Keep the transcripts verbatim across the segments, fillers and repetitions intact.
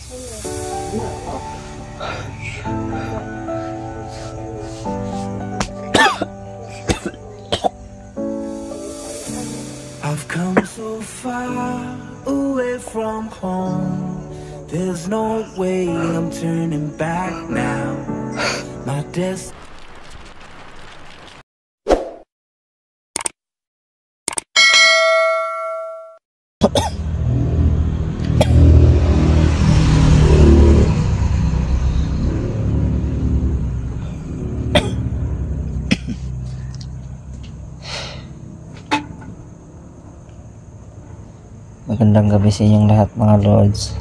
I've come so far away from home. There's no way I'm turning back now. My destiny. Magandang gabi sa inyong lahat, mga lords.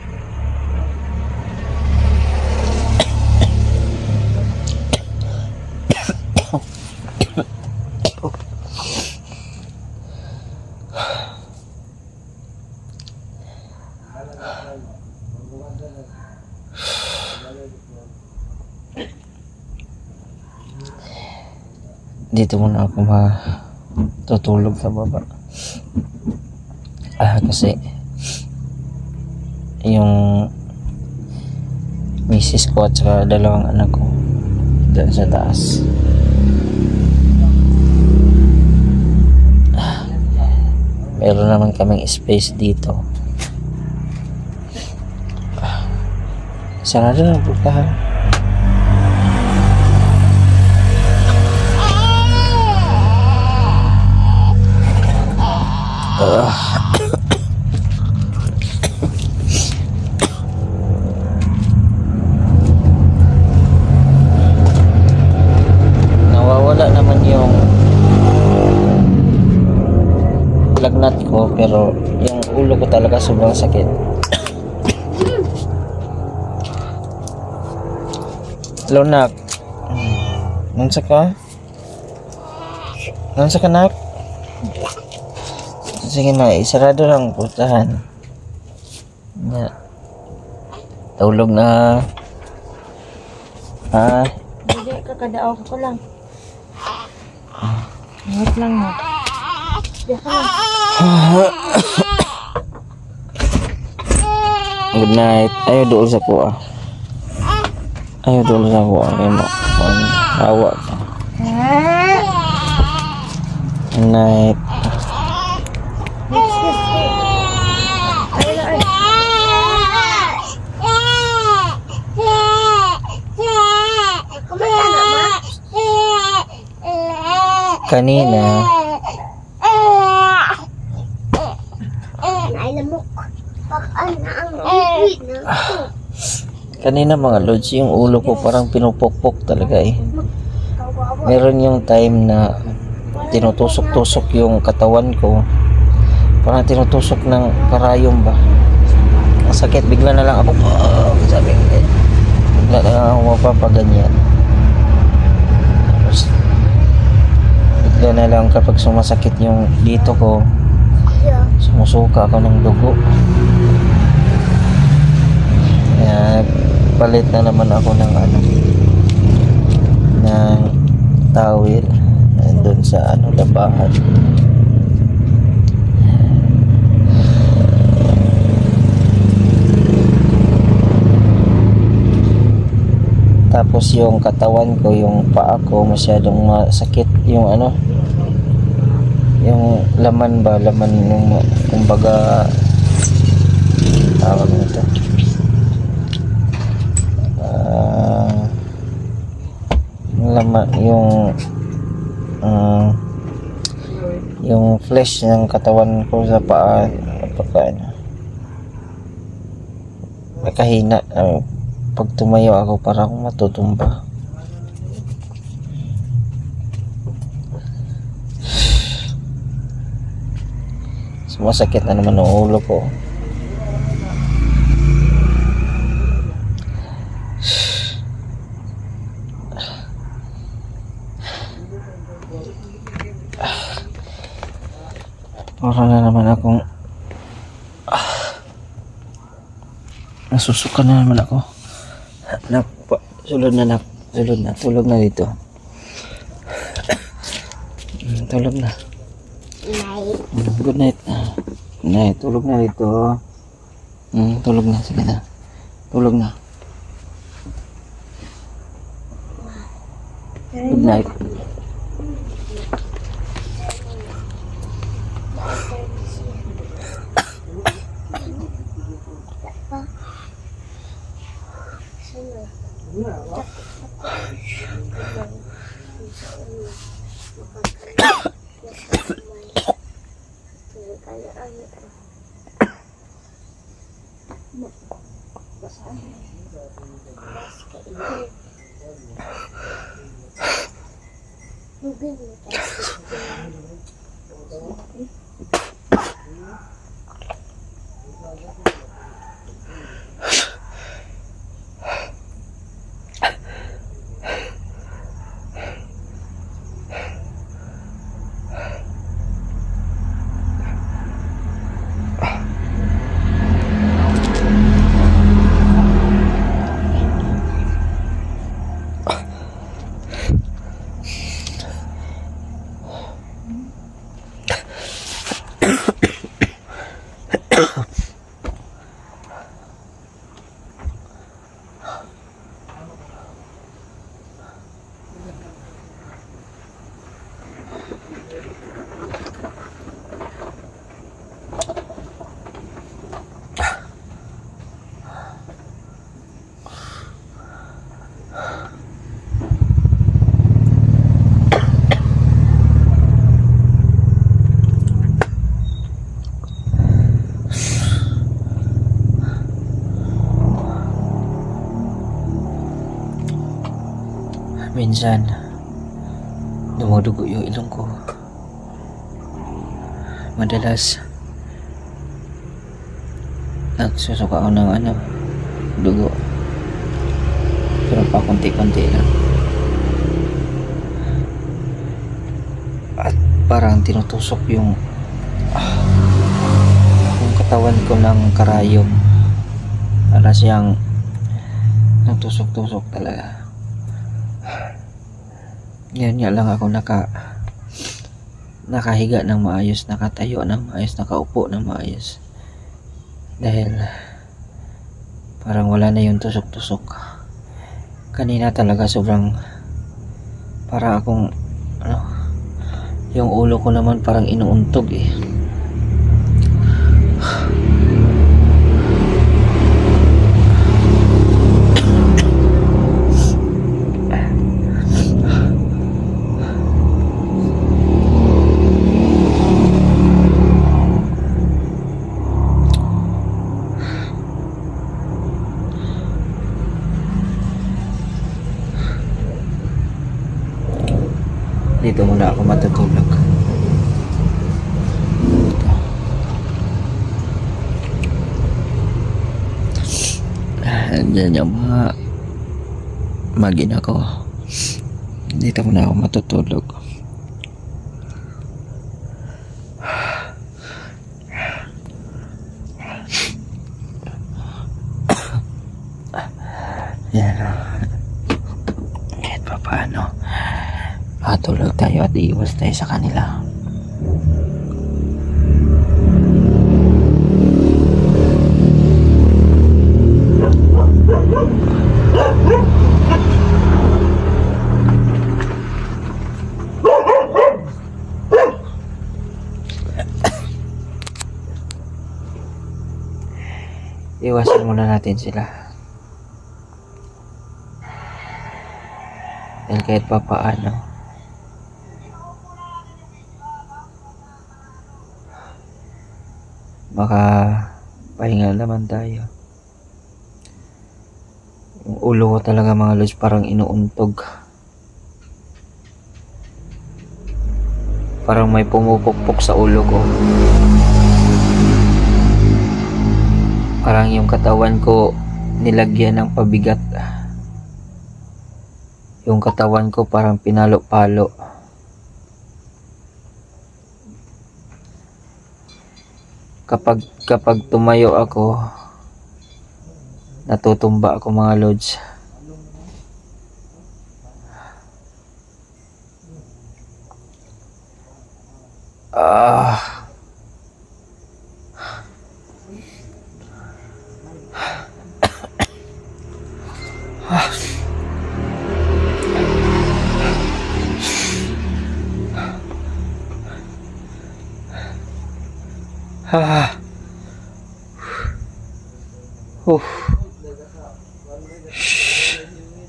Dito muna ako matutulog sa baba. Ah, kasi yung misis ko at saka dalawang anak ko doon sa taas. Ah, meron naman kaming space dito. Ah, sarado na bukahan. Ah. Nawawala naman yung lagnat ko, pero yung ulo ko talaga sobrang sakit. Hello, nak. Nansa ka? Nansa ka, nak? Sige na, isarado lang putahan. Na. Tulog na. Ah. Hindi, kakadaaw ko lang. Ingat lang mo. Diyan ka lang. Good night. Ayaw doon sa kuha. Ayaw doon sa kuha. Ayaw mo. Hawa ka. Good night. Kanina Kanina mga lods, yung ulo ko parang pinupukpok talaga eh. Meron yung time na tinutusok-tusok yung katawan ko. Parang tinutusok ng karayom ba. Ang sakit, bigla na lang ako oh, sabi eh, bigla na lang ako mapapaganyan. Tapos bigla na lang kapag sumasakit yung dito ko, sumusuka ako ng dugo. Kaya palit na naman ako ng ano, ng towel doon sa ano, labahan. Tapos yung katawan ko, yung paa ko masyadong masakit, yung ano, yung laman ba, laman yung kumbaga tawag nito, uh, laman, yung uh, yung flesh ng katawan ko sa paa napaka ano, nakahina. uh, Pag tumayo ako parang matutumba. Sumasakit na naman ang ulo ko. Parang na naman akong nasusuka na naman ako. Nak, sulod na nak, sulod na, tulog na dito. Tulog na. Good night. Good night, tulog na dito. Mm, tulog na, sige na. Tulog na. Good night. Minsan, dumudugo yung ilong ko. Madalas, nagsusuka ako ng ano, dugo. Pero pa konti-konti lang. At parang tinutusok yung, ah, yung katawan ko ng karayom. Para siyang nagtusok-tusok talaga. Ngayon nga lang ako naka nakahiga ng maayos, nakatayo ng maayos, nakaupo ng maayos. Dahil parang wala na yung tusok-tusok. Kanina talaga sobrang para akong ano, yung ulo ko naman parang inuuntog eh. Dito muna ako matutulog. Diyan yung mga magina ko. Dito muna ako matutulog. Yan. Kahit pa paano, matulog tayo at iiwas tayo sa kanila. Iwasan muna natin sila. Dahil kahit pa paano, baka pahinga naman tayo. Yung ulo ko talaga mga lods parang inuuntog. Parang may pumupukpok sa ulo ko. Parang yung katawan ko nilagyan ng pabigat. Yung katawan ko parang pinalo-palo. Kapag kapag tumayo ako, natutumba ako mga lods. Ah. Ah. Uff. Shh.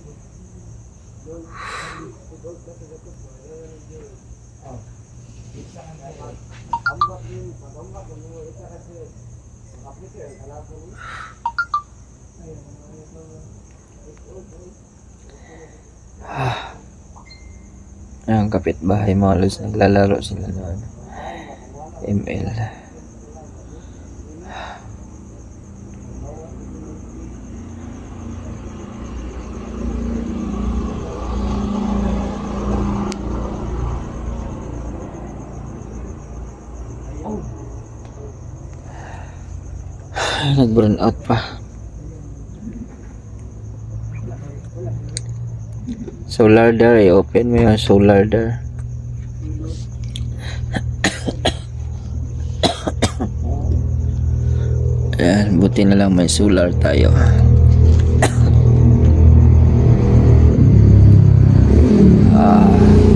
Ah. Ang kapitbahay mga lods, naglalaro sila ng M L. Nag-burn out pa. Solar door, i-open mo yung solar door. Ayan, buti na lang may solar tayo. Ah.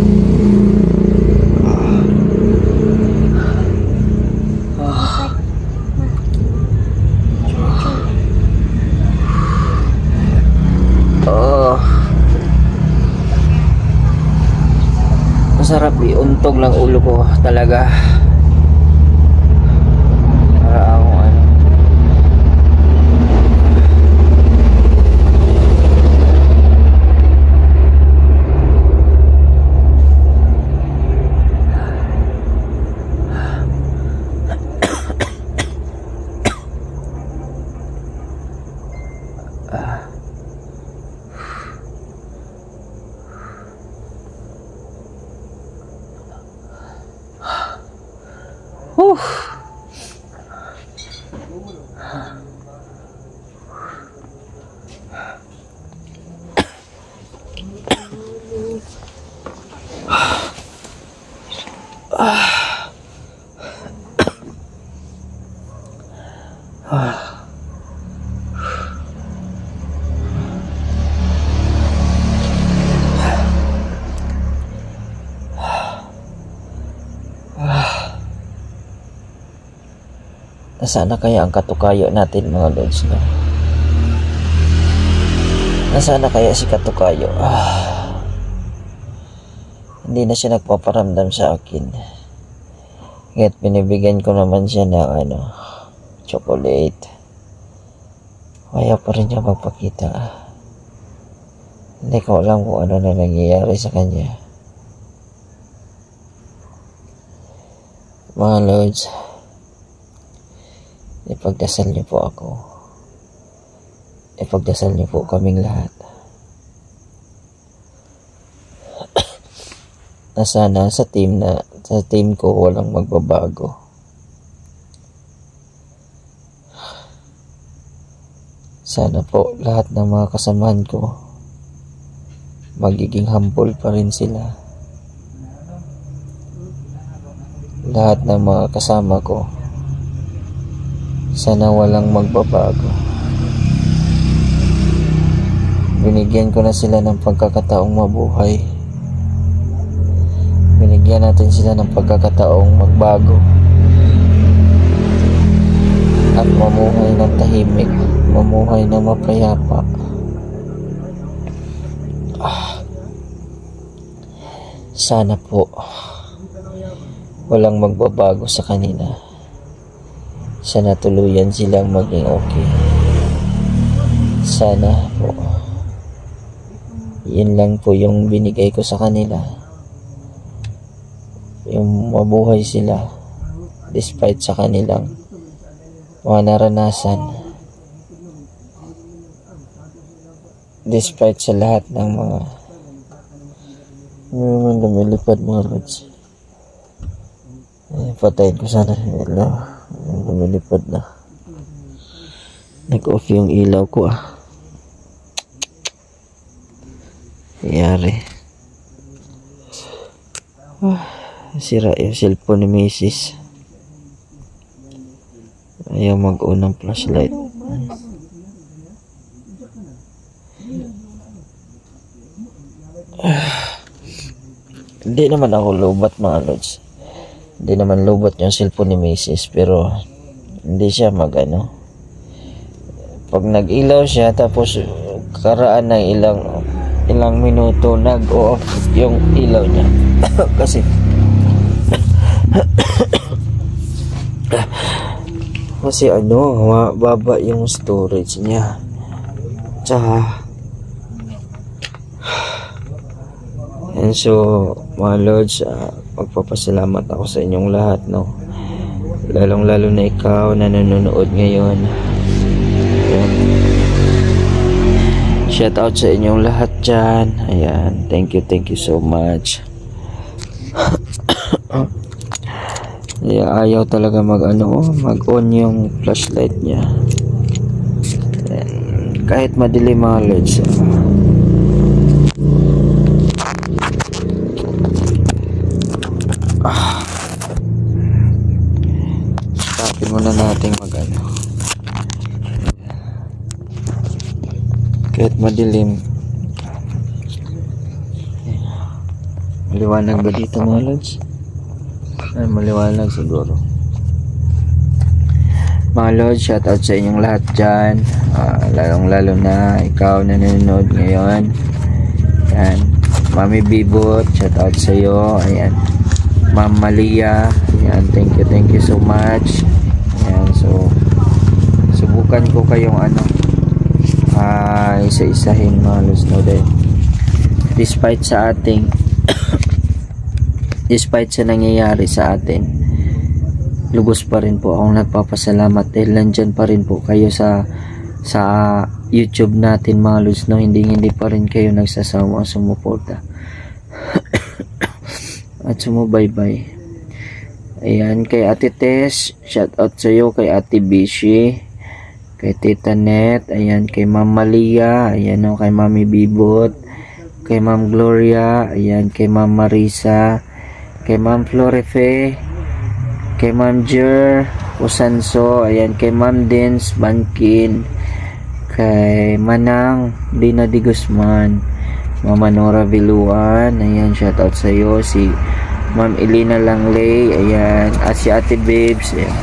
Oh. Masarap iuntog lang ulo ko talaga. Para akong ano. Ah. Whew. Nasaan na kaya ang katukayo natin mga lods na? Nasaan na kaya si katukayo? Ah. Hindi na siya nagpaparamdam sa akin. Ngayon binibigyan ko naman siya ng ano, chocolate. Ayaw pa rin niya magpakita. Hindi ko alam kung ano na nangyayari sa kanya. Mga lods, ipagdasal niyo po ako. Ipagdasal niyo po kaming lahat. Na sana sa team na sa team ko walang magbabago. Sana po lahat ng mga kasamahan ko magiging humble pa rin sila. Lahat ng mga kasama ko sana walang magbabago. Binigyan ko na sila ng pagkakataong mabuhay. Binigyan natin sila ng pagkakataong magbago at mamuhay ng tahimik, mamuhay na mapayapa. Ah. Sana po walang magbabago sa kanila. Sana tuluyan silang maging okay. Sana po yun lang po yung binigay ko sa kanila, yung mabuhay sila despite sa kanilang mga naranasan, despite sa lahat ng mga yung lumilipad mga rods. Eh, patayin ko sana hello. Lumilipad na. Nag-off yung ilaw ko ah. Yari. Ah, sira yung cellphone ni Missus Ayaw mag-on ng flashlight. Ah, hindi naman ako lobat mga lods. Hindi naman lobat yung cellphone ni Missus Pero hindi siya mag ano. Pag nag-ilaw siya, tapos karaan ng ilang ilang minuto, nag-off yung ilaw niya. Kasi kasi ano, baba yung storage niya. Tsaka and so, mga lords, uh, magpapasalamat ako sa inyong lahat, no? Lalong lalo na ikaw na nanonood ngayon. Ayan. Shout out sa inyong lahat dyan. Ayan, thank you, thank you so much. Yeah, ayaw talaga mag ano, mag on yung flashlight niya. Ayan. Kahit madilim mga lords, uh, stopin muna natin mag ano, kahit madilim. Maliwanag ba dito mga lods? Ay, maliwanag siguro. Mga lods, shout out sa inyong lahat dyan, uh, lalong lalo na ikaw na nanonood ngayon. Ayan, Mami Bibot, shout out sa iyo. Ayan, Ma'am Malia, ayan, thank you, thank you so much. Ayan, so subukan ko kayong ano, uh, isa-isahin mga lods, no, dahil despite sa ating despite sa nangyayari sa atin, lubos pa rin po akong nagpapasalamat dahil nandyan pa rin po kayo sa sa YouTube natin mga lods, no, hindi hindi pa rin kayo nagsasawang sumuporta at sumubaybay. Ayan, kay Ate Tess, shout out sa iyo, kay Ate Bishi, kay Tita Net, ayan, kay Ma'am Malia, ayan, no, kay Mami Bibot, kay Ma'am Gloria, ayan, kay Ma'am Marisa, kay Ma'am Florefe, kay Ma'am Jer Usanso, ayan, kay Ma'am Dins Bankin, kay Manang Dina Di Guzman, Mama Nora Viluan, ayan, shout out sa iyo, si Ma'am Elena Langley, ayan, at si Ate Babes, ayan.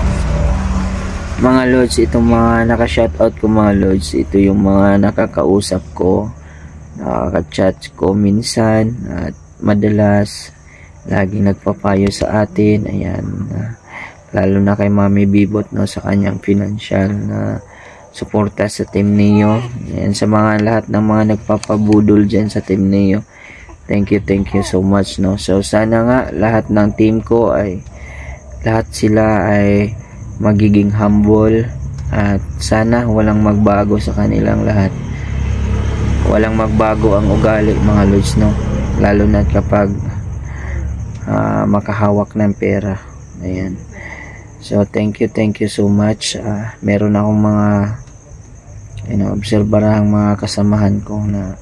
Mga lods, itong mga naka-shoutout ko mga lods, ito yung mga nakakausap ko, nakaka-chat ko minsan, at madalas laging nagpapayo sa atin, ayan, uh, lalo na kay Mami Bibot, no, sa kanyang financial na suporta sa Team Neo. Ayan, sa mga lahat ng mga nagpapabudol dyan sa Team Neo, thank you, thank you so much, no. So sana nga lahat ng team ko ay lahat sila ay magiging humble, at sana walang magbago sa kanilang lahat, walang magbago ang ugali mga lods, no, lalo na kapag uh, makahawak ng pera. Ayan, so thank you, thank you so much. Uh, meron akong mga ino-obserbarang mga kasamahan ko na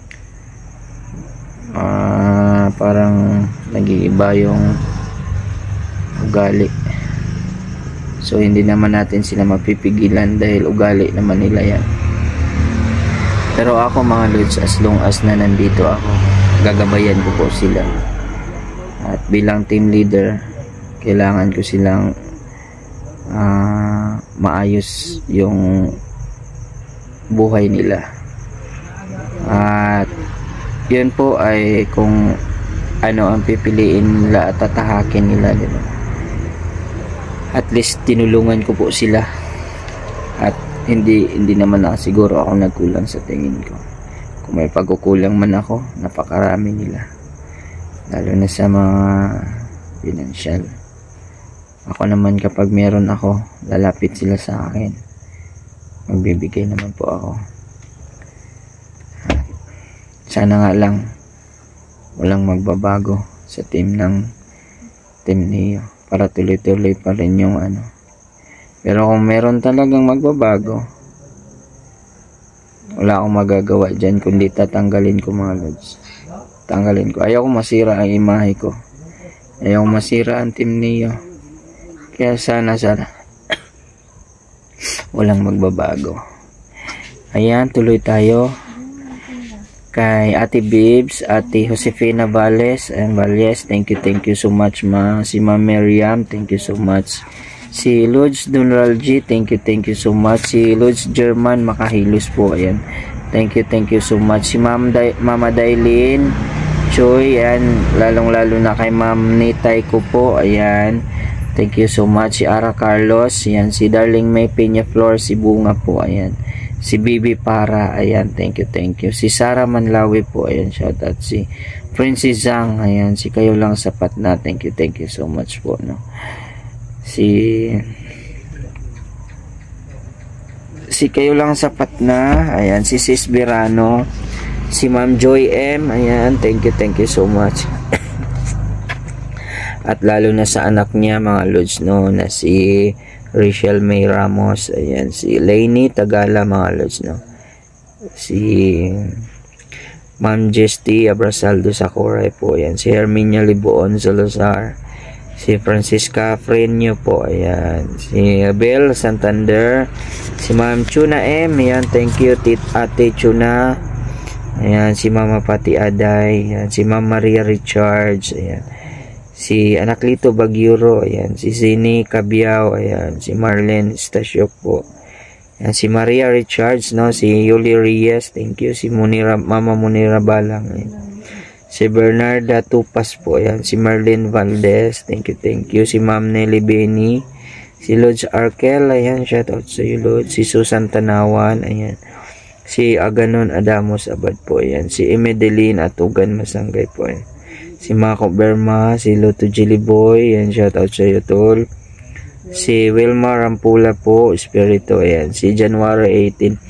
uh, parang nag-iiba yung ugali. So hindi naman natin sila mapipigilan dahil ugali naman nila yan. Pero ako mga lods, as long as na nandito ako, gagabayan ko po sila. At bilang team leader, kailangan ko silang uh, maayos yung buhay nila. At yun po ay kung ano ang pipiliin nila at tatahakin nila, diba? At least tinulungan ko po sila, at hindi hindi naman na siguro ako nagkulang sa tingin ko. Kung may pagkukulang man ako, napakarami nila, lalo na sa mga financial. Ako naman, kapag meron ako, lalapit sila sa akin, magbibigay naman po ako. Sana nga lang walang magbabago sa team ng Team Neo, para tuloy-tuloy pa rin yung ano. Pero kung meron talagang magbabago, wala akong magagawa dyan kundi tatanggalin ko mga lods. Tanggalin ko. Ayaw ko masira ang imahe ko, ayaw ko masira ang Team Neo. Kaya sana sana walang magbabago. Ayan, tuloy tayo kay Ate Bibs, Ate Josefina Valles and Valles, thank you, thank you so much, ma. Si Ma Miriam, thank you so much. Si Lods Donald G, thank you, thank you so much. Si Lods German Makahilos po, ayan. Thank you, thank you so much. Si Ma'am Day, Mama Dailin Choy, ayan, lalong-lalo na kay Ma'am Nitay ko po, ayan. Thank you so much. Si Ara Carlos, ayan. Si Darling May Peña Flor, si Bunga po, ayan. Si Bibi Para, ayan, thank you, thank you. Si Sara Manlawi po, ayan, shout out. Si Princess Zhang, ayan, si Kayo Lang Sapat Na, thank you, thank you so much po, no. Si Si Kayo Lang Sapat Na, ayan, si Sis Birano, si Ma'am Joy M, ayan, thank you, thank you so much. At lalo na sa anak niya, mga lods, no, na si Rachel May Ramos, ayan, si Lainey Tagala, mga lods, no, si Ma'am Jesty Abrasaldo Sakuray po, ayan, si Herminia Libuon Salazar, si Francisca Frenio po, ayan, si Abel Santander, si Ma'am Chuna M, ayan, thank you, tit Ate Chuna, ayan, si Mama Pati Aday, ayan, si Ma'am Maria Richards, ayan, si Anaklito Bagyuro, ayan, si Zini Cabiao, ayan, si Marlene Stasyok po, ayan, si Maria Richards, no, si Yuli Reyes, thank you, si Munira, Mama Munira Balang, ayan, si Bernarda Tupas po, ayan, si Marlene Valdez, thank you, thank you, si Ma'am Nelly Beni, si Lods Arkel, ayan, shout out sa iyo, Lods, si Susan Tanawan, ayan, si Aganon Adamos Abad po, ayan, si Emedeline Atugan Masanggay po, ayan, si Mako Berma, si Loto Jelly Boy, ayan, shout out sa iyo, tol. Si Wilma Rampula po, Espiritu, ayan, si January eighteen.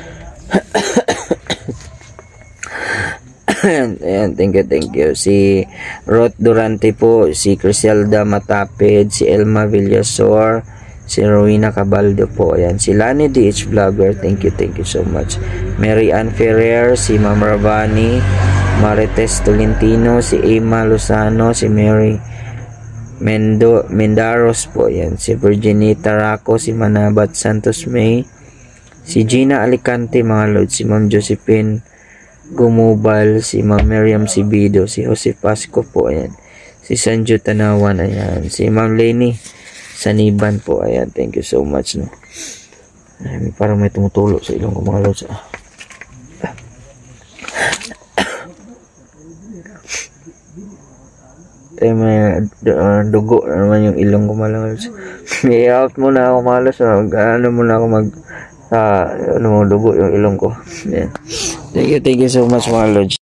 Ayan, thank you, thank you. Si Rod Durante po, si Criselda Matapid, si Elma Villasor, si Rowena Cabaldo po, ayan, si Lani D H Vlogger, thank you, thank you so much. Mary Ann Ferrer, si Ma'am Ravani, Marites Tolentino, si Emma Lozano, si Mary Mendo, Mendaros po, yan, si Virginita Raco, si Manabat Santos May, si Gina Alicante, mga lods, si Ma'am Josephine Gumubal, si Ma'am Miriam Sibido, si Jose Pasco po, ayan, si Sanjo Tanawan, ayan, si Ma'am Lenny Saniban po, ayan, thank you so much, no. Ayan, parang may tumutulo sa ilong ko, mga lods, ah. Eh, may uh, dugo naman yung ilong ko, malos. May out muna ako, malos. Ano muna ako mag uh, ano mo, dugo yung ilong ko. Yeah. Thank you, thank you so much, mga lods.